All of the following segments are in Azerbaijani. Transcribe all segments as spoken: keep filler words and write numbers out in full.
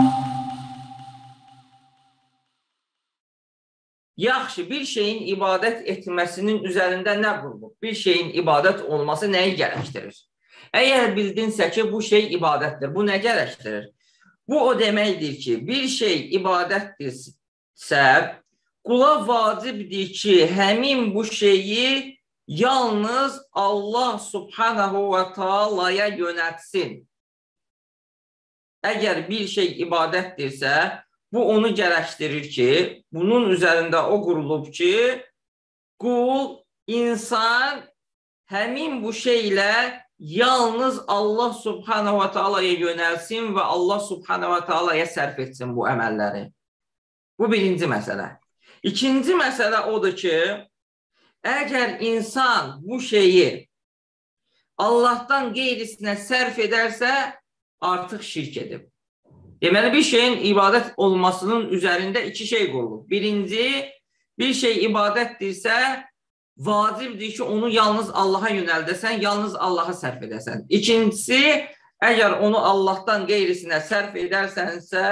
Yaxşı, bir şeyin ibadət etməsinin üzərində nə qurulub? Bir şeyin ibadət olması nəyi gərəkdirir? Əgər bildinsə ki, bu şey ibadətdir, bu nə gərəkdirir? Bu o deməkdir ki, bir şey ibadətdirsə, qula vacibdir ki, həmin bu şeyi yalnız Allah subhanahu və taalaya yönətsin. Əgər bir şey ibadətdirsə, bu onu gərəkdirir ki, bunun üzərində o qurulub ki, qul, insan həmin bu şeylə yalnız Allah subhanahu və taalaya yönəlsin və Allah subhanahu və taalaya sərf etsin bu əməlləri. Bu birinci məsələ. İkinci məsələ odur ki, əgər insan bu şeyi Allahdan qeyrisinə sərf edərsə, artıq şirk edib. Deməli, bir şeyin ibadət olmasının üzərində iki şey qurulub. Birinci, bir şey ibadətdirsə, vacibdir ki, onu yalnız Allaha yönəldəsən, yalnız Allaha sərf edəsən. İkincisi, əgər onu Allahdan qeyrisinə sərf edərsənsə,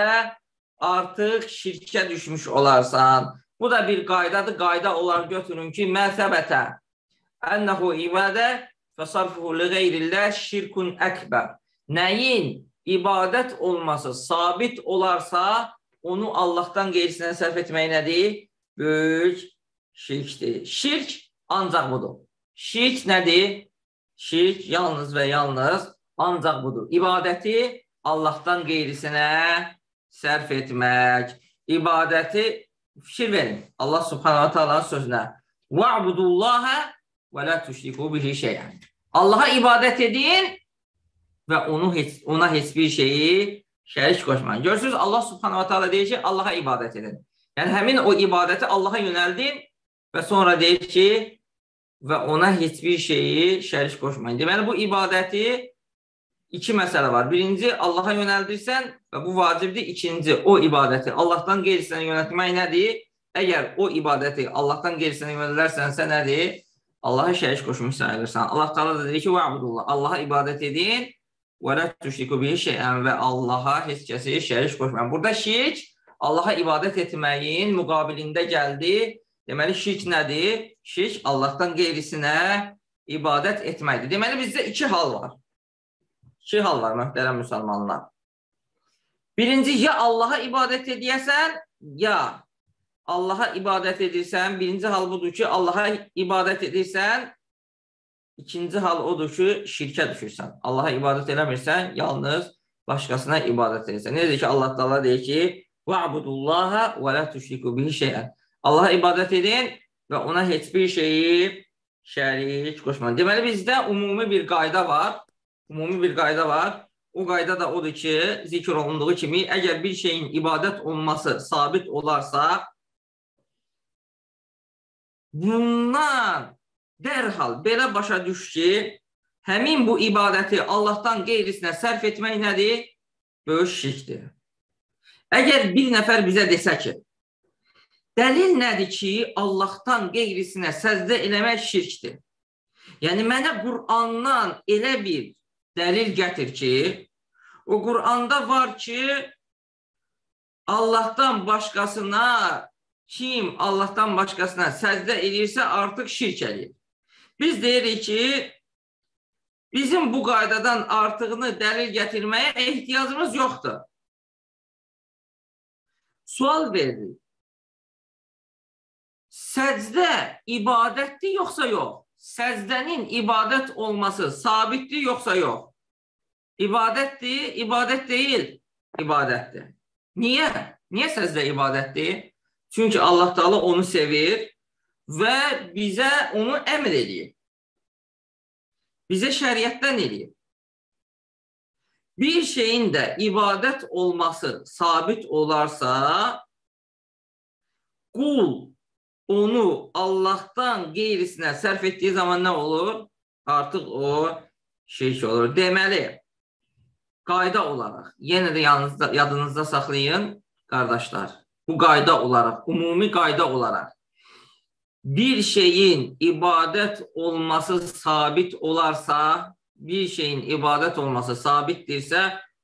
artıq şirkə düşmüş olarsan. Bu da bir qaydadır. Qayda olaraq götürün ki, məsəbətə ənəhu ibadə fəsarfuhu li qeyrillah şirkun əkbər. Nəyin ibadət olması sabit olarsa, onu Allahdan qeyrisinə sərf etmək nədir? Böyük şirkdir. Şirk ancaq budur. Şirk nədir? Şirk yalnız və yalnız ancaq budur. İbadəti Allahdan qeyrisinə sərf etmək. İbadəti, fikir verin, Allah subhanahu wa ta'ala sözünə وَعْبُدُوا və لَا تُشْرِكُوا بِهِ شَيْئًا. Allaha ibadət edin və onu heç, ona heç bir şeyi şərik qoşmayın. Görürsünüz, Allah subhanahu wa ta'ala deyir ki, Allaha ibadət edin. Yəni, həmin o ibadəti Allaha yönəldin və sonra deyir ki, və ona heç bir şeyi şərik qoşmayın. Deməli, bu ibadəti iki məsələ var. Birinci, Allaha yönəldirsən və bu vacibdir. İkinci, o ibadəti Allahdan qeyrisinə yönətmək nədir? Əgər o ibadəti Allahdan qeyrisinə yönəldərsənsə nədir? Allaha şərik qoşmuş sayılırsan. Allah Teala da deyir ki, "Va'budullah." Allaha ibadət edin və la tuşriku bihi şey'an və Allaha heç kəsi şərik qoşmayın. Burada şirk Allaha ibadət etməyin müqabilində gəldi. Deməli, şirk nədir? Şirk Allahdan qeyrisinə ibadət etməkdir. Deməli, bizdə iki hal var. İki hal var, möhtərəm müsəlmanlar. Birinci, ya Allaha ibadət edəsən, ya Allaha ibadət edirsən. Birinci hal budur ki, Allaha ibadət edirsən. İkinci hal odur ki, şirkə düşürsən. Allaha ibadət eləmirsən, yalnız başqasına ibadət edirsən. Nedir ki, Allah Teala deyir ki, "Va'budullaha və la tuşriku bihi şey'an." Allaha ibadət edin və ona heç bir şeyi şərik qoşmayın. Deməli, bizdə ümumi bir qayda var. Ümumi bir qayda var. O qayda da odur ki, zikr olunduğu kimi, əgər bir şeyin ibadət olması sabit olarsa, bundan dərhal belə başa düş ki, həmin bu ibadəti Allahdan qeyrisinə sərf etmək nədir? Böyük şirkdir. Əgər bir nəfər bizə desə ki, dəlil nədir ki, Allahdan qeyrisinə səzdə eləmək şirkdir? Yəni, mənə Qur'andan elə bir dəlil gətir ki, o Qur'anda var ki, Allahdan başqasına, kim Allahdan başqasına səzdə edirsə, artıq şirk edir. Biz deyirik ki, bizim bu qaydadan artığını dəlil gətirməyə ehtiyacımız yoxdur. Sual veririk. Səcdə ibadətdir yoxsa yox? Səcdənin ibadət olması sabitdir yoxsa yox? İbadətdir, ibadət deyil, ibadətdir. Niyə? Niyə səcdə ibadətdir? Çünki Allah Teala onu sevir və bizə onu əmr edir. Bizə şəriətdən edir. Bir şeyin də ibadət olması sabit olarsa, qul onu Allahdan qeyrisinə sərf etdiyi zaman nə olur? Artıq o şirk olur. Deməli, qayda olaraq, yenə də yadınızda saxlayın, qardaşlar, bu qayda olaraq, ümumi qayda olaraq, bir şeyin ibadət olması sabit olarsa, bir şeyin ibadət olması sabitdirsə,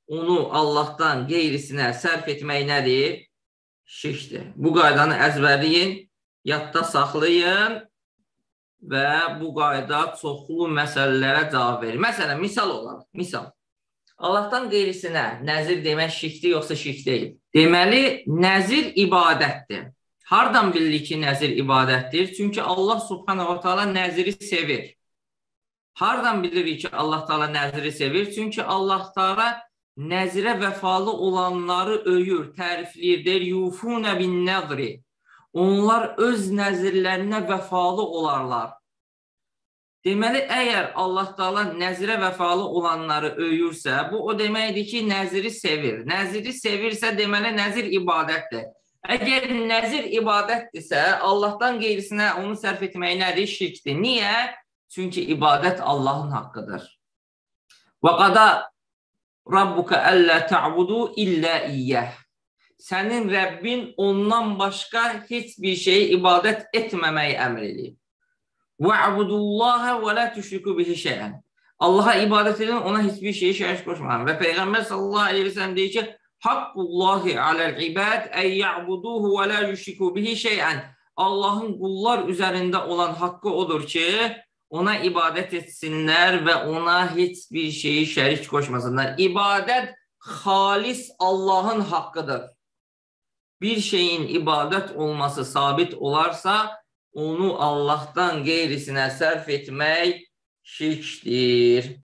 onu Allahdan qeyrisinə sərf etmək nədir? Şirkdir. Bu qaydanı əzbərləyin, yadda saxlayın və bu qayda çoxlu məsələlərə cavab verir. Məsələn, misal olaraq, misal. Allahdan qeyrisinə nəzir demək şirkdir, yoxsa şirk deyil? Deməli, nəzir ibadətdir. Hardan bilirik ki, nəzir ibadətdir? Çünki Allah subhanahu wa ta'ala nəziri sevir. Hardan bilirik ki, Allah ta'ala nəziri sevir? Çünki Allah ta'ala nəzirə vəfalı olanları öyür, tərifləyir, deyir, yufunə bin nəzri. Onlar öz nəzirlərinə vəfalı olarlar. Deməli, əgər Allah Taala nəzirə vəfalı olanları öyürsə, bu o deməkdir ki, nəziri sevir. Nəziri sevirsə, deməli, nəzir ibadətdir. Əgər nəzir ibadətdirsə, Allahdan qeyrisinə onu sərf etmək nədir? Şirkdir. Niyə? Çünki ibadət Allahın haqqıdır. Və qada rabbuka əllə ta'budu illə iyyəh. Sənin Rəbbin ondan başqa heç bir şeyi ibadət etməməyi əmr edib. وَعْبُدُوا وَلَا تُشْرِكُوا بِهِ شَيْئًا. Allaha ibadət edin, ona heç bir şeyi şərik qoşmayın. Və Peyğəmbər sallallahu əleyhi və səlləm deyir ki, Hakkullahi aləl-ibad ən ya'buduhu və la yushriku bihi şey'an. Allahın qullar üzərində olan haqqı odur ki, ona ibadət etsinlər və ona heç bir şeyi şərik qoşmasınlar. İbadət xalis Allahın haqqıdır. Bir şeyin ibadət olması sabit olarsa, onu Allahdan qeyrisinə sərf etmək şirkdir.